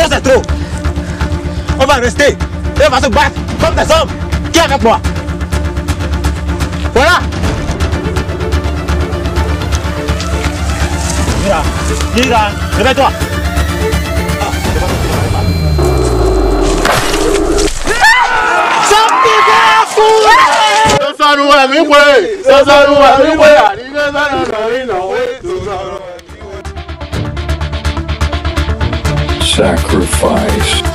Ça c'est trop. On va rester. Et on va se battre comme des hommes. Qui est avec moi? Voilà. Mira, réveille-toi. Sacrifice.